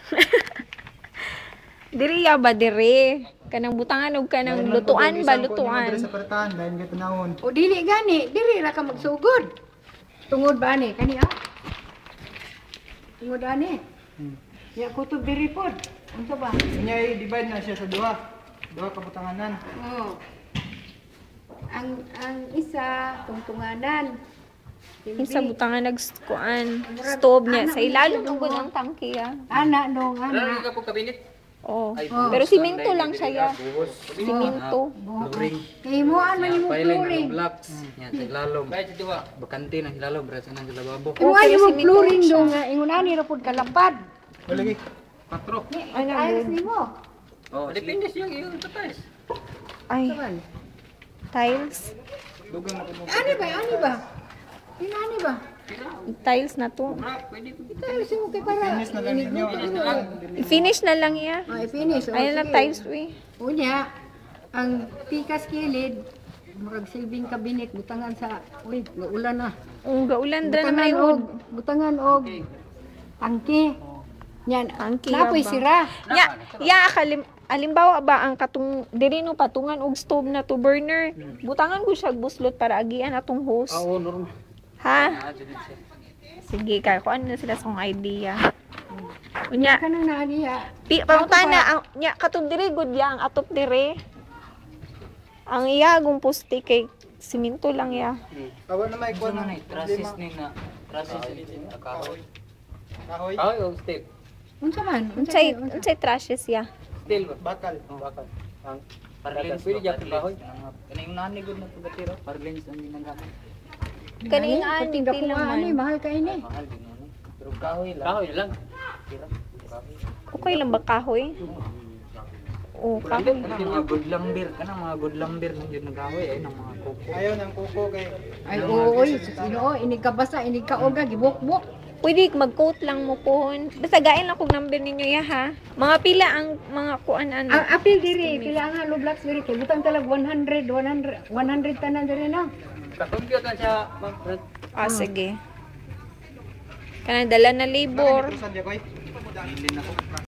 Diri ya ba diri? Kanang butangan og kanang lutuan ba lutuan? Sa pertahan dahil gito naon. O dili gani, diri ra ka magsugod. Tungod ba ani kani ah? Tungod ani. Ya kutob diri pod. Unsa ba? Kanya i-divide na siya sa duha. Duha ka butanganan. Oh. Ang isa tungtunganan. Kinsa butangan nagkuan stove niya sa ilalom ug ang tangke ya. Ana dong ana. Ka po kabinet. Oh. Pero simento lang siya ya. Simento. Kay mo man imong flooring. Blocks. Yan sa ilalom. Bakante na ilalom bra sa nang lababo. Imo ay imong flooring dong nga ingon ani ra pod kalapad. Lagi. 4. Ano Ayos good? nimo. Oh, depende siya yung tatas. Ay, Saban. tiles. Dugang na po. Ani ba? Ani ba? Ani ba? Tiles na to. Pwede po. Tayo si mo kay para. Finish na lang ninyo. I-finish na lang ya. Ay finish. Ayun lang tiles we. Unya, ang pikas kilid, murag silbing kabinet, butangan sa, uy, ulan na. Gaulan dra naman yung Butangan og tangke. Yan, Tangke napoy ba? sira. Ya alimbawa ba ang katong diri no patungan og stove na to burner. Butangan ko siya buslot para agian atong hose. Oo, normal. Ha? Sige kay ko ano na sila sa idea. Unya, Kanang naaniya. pangutana ang nya katong diri good ya ang atop diri. Ang iya gong poste kay simento lang ya. Awa na may kuha Ano na. na traces ni na. Traces ni kahoy. Kahoy. Kahoy o step. Unsa man? Unsay trashes ya. Steel ba? Bakal. Bakal. Ang parlins pwede dyan kung kahoy. Kaning nanig na ito gatiro. Parlins ang ginagamit. Kaning ani Tingda ko lang ani, man. mahal kay ni. Mahal din nun. Pero kahoy lang. Kahoy lang. Tira. Kahoy. Okay lang ba kahoy? Oh, kahoy. Kanang mga good lumber. Kanang mga good lumber nung yun nag-kahoy. Ay, ng mga kuko. Ayaw ng kuko kay Ay oy, Ginoo, inig ka basa, inig ka oga gibok-bok. Pwede mag-coat lang mo pohon. Basta gain lang kung number ninyo ya ha. Mga pila ang mga kuan ano. Ang apil diri, pila nga low blocks diri kay butang talag 100 tanan diri na. Kakompute na siya, ma'am. Ah, sige. Kanang dala na labor. Saan diya koy? Hindi na ko.